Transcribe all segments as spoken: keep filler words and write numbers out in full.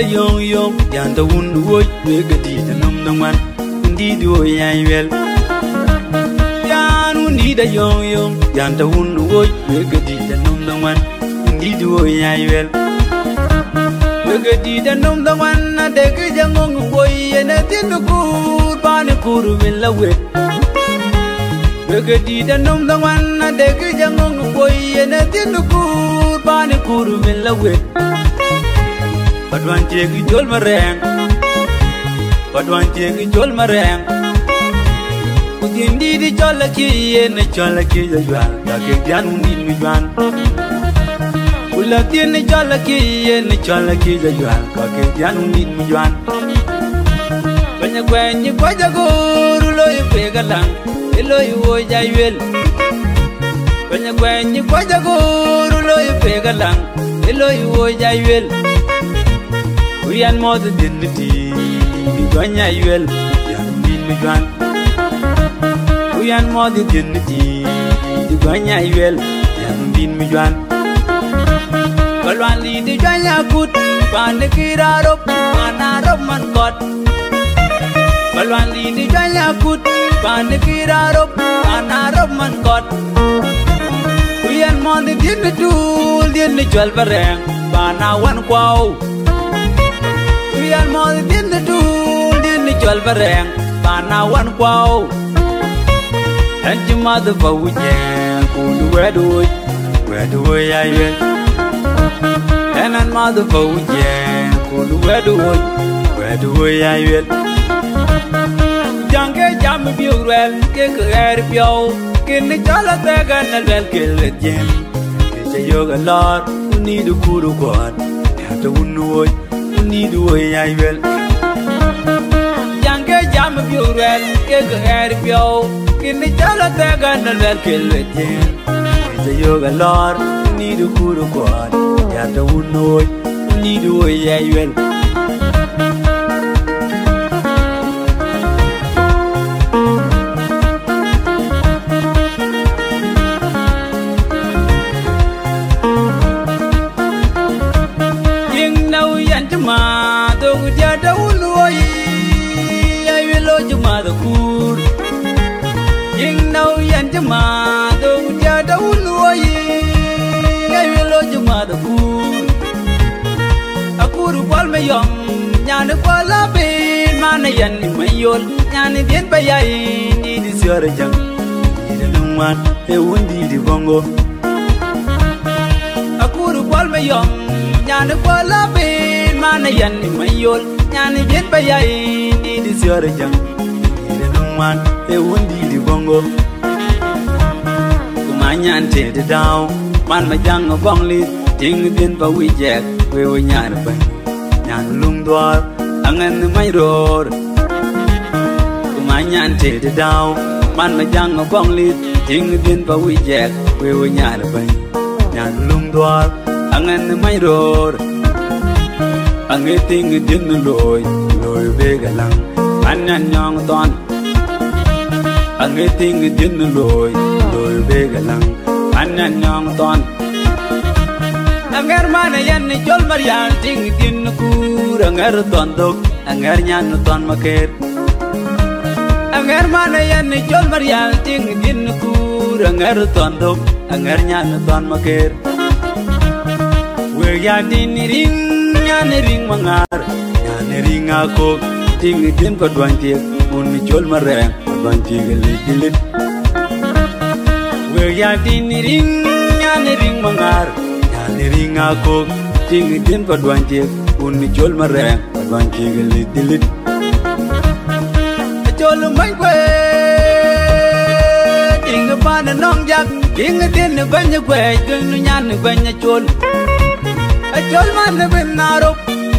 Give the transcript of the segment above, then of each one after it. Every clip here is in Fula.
da yong yong yanda wundu woy we gadi da nom da man ndi do yayel yan undi da yong yong yanda wundu woy we gadi da nom da man ndi do yayel we gadi da nom da man na de ge jangong woy ene tin ku ba ne kuru min la we we gadi da nom da man na de ge jangong woy ene tin ku ba ne kuru min la we Padwan tiegi jol mareng, padwan tiegi jol mareng. Kutindi di jola kiye ne jola kiye jual, kake dian undi mi jual. Ulati ne jola kiye ne jola kiye jual, kake dian undi mi jual. Banyak banyak baca guru loy pegalang, eloy woy jayel. Banyak banyak baca guru loy pegalang, eloy woy jayel. Uyan mo the dignity, di jonya yuel, yan min mi juan. Uyan mo the dignity, di jonya yuel, yan min mi juan. Kalwan li di jonya kut, pan de kirarop, manarop man kot. Kalwan li di jonya kut, pan de kirarop, manarop man kot. Uyan mo the dignity, di ni jual bareng, panawan kwau. Uyan mo din the tool din ni jol bareng panawan kwao and your mother for we yeah kulu wedu wedu aye and an mother for we yeah kulu wedu wedu aye jange jam biurel ke ker pio kin ni jala te gan al kel jem ke yoga lord ni du kuru god ya to unu ni do ay wel jange jam biurel ke ger pio kin jala te ganal wel kel jen ze yoga lor ni do kuru kwat ya to unoy ni do ay wel ma do dia da uloi ai velo juma da kur ing nau yan juma do dia da uloi ai velo juma da kur akur kwal me yom nyan kwala be mana yan ni mayol nyan bien bayai ni di sore jang ni da numan e wundi di bongo akur kwal me yom nyan kwala be mana yan ni mayol nyani bien bayai ni di sore jang ni de man e wundi di bongo kuma nyan te de daw man ma jang bong li ting bien ba wi jek we we nyan ba nyan lung dwar angan mai ror kuma nyan te de daw man ma jang bong li ting bien ba wi jek we we nyan ba nyan lung dwar angan mai ror Ange ting din loy loy begalang anan nyong ton Ange ting din loy loy begalang anan nyong ton Anger mana yan ni jol marian ting din kur anger ton dok anger nyan ton maket Anger mana yan ni jol marian ting din kur anger ton dok anger nyan ton maket We ya din ring nyane ring mangar nyane ring ako ting din padwan tiek un jol mareng padwan tiek lit we ya din ring nyane ring mangar nyane ring ako ting din padwan tiek un jol mareng padwan tiek lit jol mai kwe ting pa na nong jak ting din banya kwe gun nyane banya jol Ajol man ben narop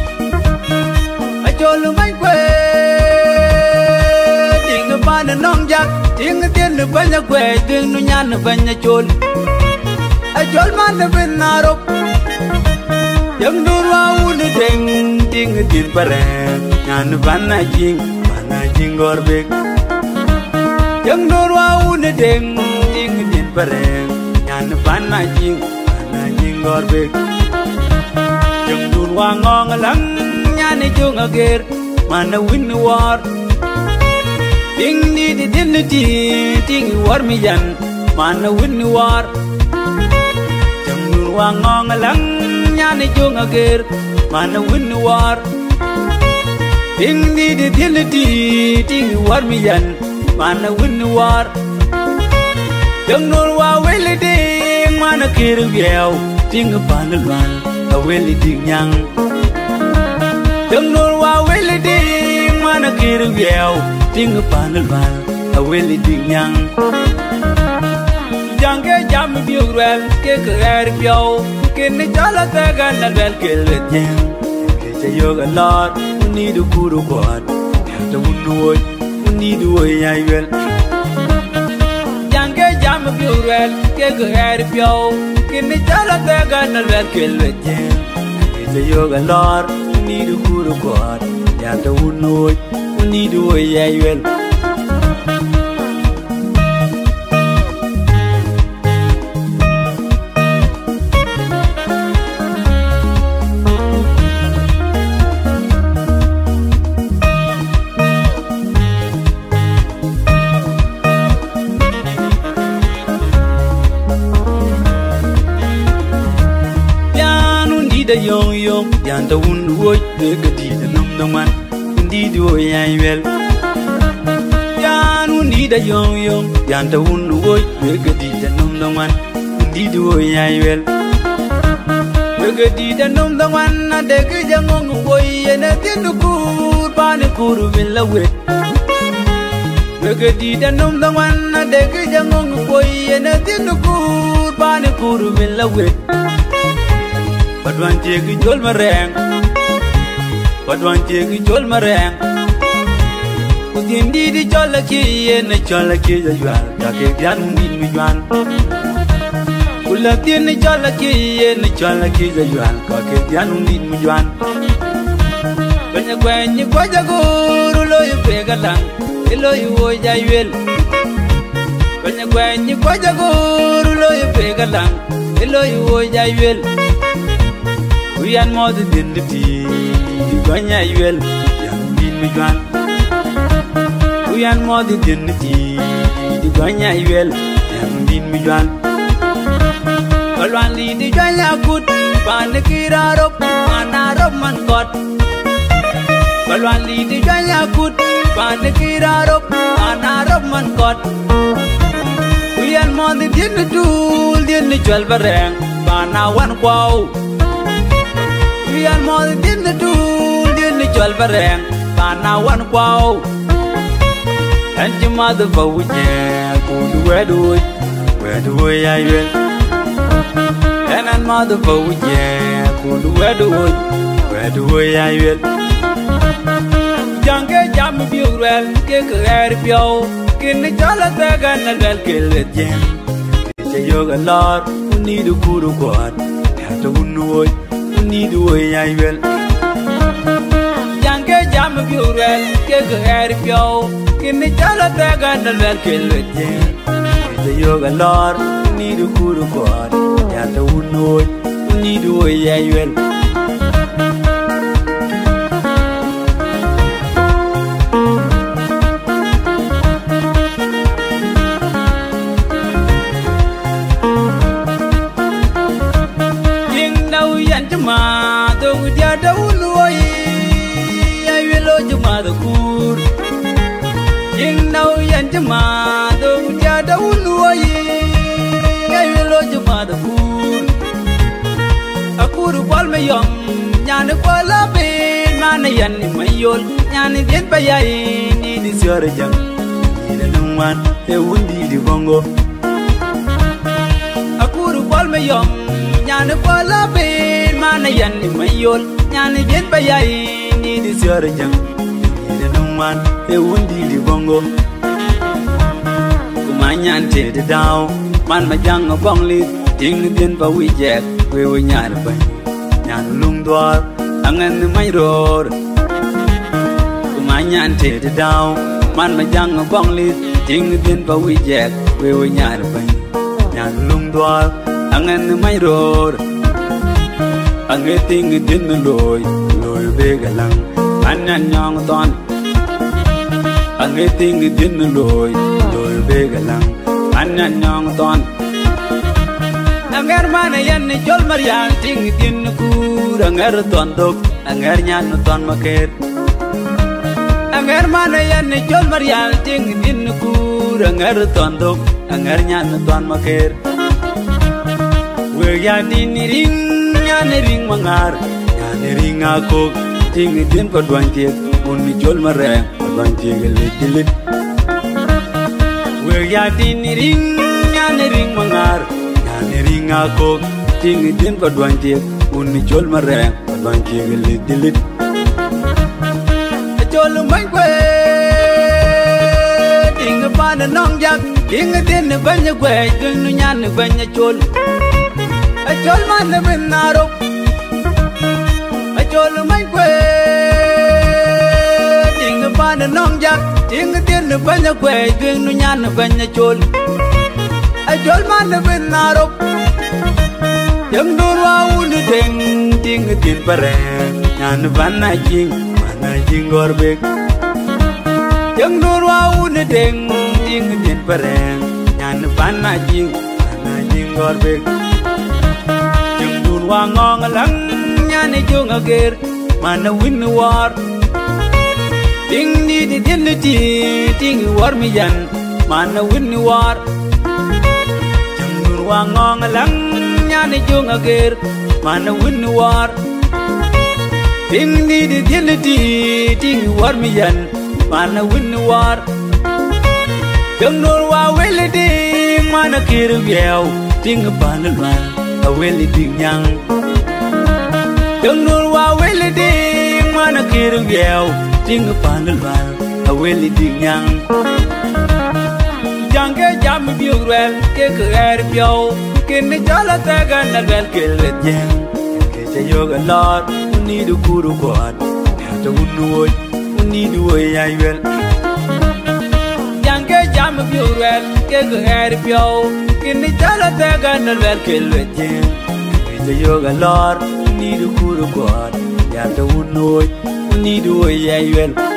Ajol mai kwe ting pa na nong jak ting tin banya kwe ting nu nyan banya chol Ajol man ben narop yang durwa un deng ting tin pare nyan bana jing bana jing gorbek yang durwa un deng ting tin pare nyan bana jing bana jing gorbek yang durwa ngong lang nyane jonga ger mana win war ding ni di din ti ting war mi yan mana win war jamur wangong lang nyane jonga ger mana win war ding ni di din ti ting war mi yan mana win war jamur wa wele ding mana kir biao ting panalwan ka wele ding nyang jamur wa wele ding mana kir biao ting panalwan ka wele ding nyang jange jam biurel ke ker biao ke ne jala ta gan bel ke le nyang ke chayoga lot ni du kuru kwat ta unwoy ni du ay wel jange jam biurel ke ker biao ke ne jala ta gan bel ke le nyang ke chayoga lot ni du kuru kwat ta unwoy ni du ay wel yong yong yan ta un woy de gadi da num num man ndi do yan wel yan un di da yong yong yan ta un woy de gadi da num num man ndi do yan wel de gadi da num num man na de ge jangong woy na tin ku pa ne kuru min la we de gadi da num num man na de ge jangong woy na tin ku pa ne kuru min la we Padwan jegi jol mareng Padwan jegi jol mareng Udin di di jol ki ye na jol ki ja jwal ka ke bian min mi jwan Ula tin ni jol ki ye na jol ki ja jwal ka ke bian min mi jwan Banya gwen ni kwa ja guru lo yu pe galang lo yu wo ja yel Banya gwen ni kwa ja guru lo yu pe galang lo yu wo ja yel We are more than the tea, you gonna yell, young bean me one. We are more than the tea, you gonna yell, young bean me one. All one lead the Jaya good, Panakira up, Panara man got. All one lead the Jaya good, Panakira up, Panara man got. We are more than the tool, the twelve rang, Pana one wow. We are more than the tool, the twelve rang, Pana one wow. And your mother vote, yeah, go to where do it, where do I will. And my mother vote, yeah, go to where do it, where do I will. Jange jam biurel, kick a hair pio, kin the jolata gun and well kill it, jam. It's a yoga lot, who need a kuru quad, have to know. Ni do I will. Jange jam biurel ke ger pio kin ni chala ta gan wel kel je de yoga lor ni do kuru kwat ya ta unoi ni do I will. Ma do dia da uloi ai velo juma da kur ing nau yan juma do dia da uloi ai velo juma da kur akur kwal me yom nyan kwala be mana yan ni mayol nyan bien pa yai ni di sore jang ni da nwan e wundi di bongo akur kwal me yom nyan kwala be mana yan ni mayol nyani bien pa yai ni di sore jang ni de numan e wundi di bongo kuma nyan te de daw man ma jang bong li ting bien pa wi jet we we nyar ba nyan lung dwar angan ni mai ror kuma nyan te de daw man ma jang bong li ting bien pa wi jet we we nyar ba nyan lung dwar angan ni mai ror Ang eting din loy lôi về cái lăng anh anh nhong toàn anh nghe tiếng cái tiếng lôi lôi về cái lăng anh anh nhong toàn anh nghe mà này anh chol marian tiếng tiếng cu anh nghe toàn độc anh nghe nhàn toàn mà kẹt anh nghe mà này anh chol marian tiếng tiếng cu anh nghe toàn độc anh nghe nhàn toàn mà kẹt we ya din ring ya ne ring mangar ya ne ring aku ting din paduan tie mun ni jol mare paduan tie gelit gelit we ya din ring ya ne ring mangar ya ne ring aku ting din paduan tie mun ni jol mare paduan tie gelit gelit jol mai kwe ting pa na nong jak ting din banya kwe ting nyan banya jol Ajol man na binaro, ajol mai kwe. Ting pa na nong jak, ting tin na banya kwe, ting nu nyan na banya chol. Ajol man na binaro, yang nurwa unu ting ting tin pare, nyan bana jing, bana jing gorbek. Yang nurwa unu ting ting tin pare, nyan bana jing, bana jing gorbek. Wangong lang nyane jung ager mana win war ting ni di diniti ting war mi yan mana win war jung wangong lang nyane jung ager mana win war ting ni di diniti ting war mi yan mana win war jung wa wele ding mana kiru yau ting banalwan aweli ding yang yang nur wa aweli ding mana kiru yau ting panelwal aweli ding yang jange jam biurel ke ker piau kin jala taga nagal kelet yang ke chayoga lor ni du kuru god ya to unwoy ni du ayvel jange jam biurel ke ker piau kin jala taga nagal kelet yang ke yoga lor ni du kuru god ya to unwoy ni du ayvel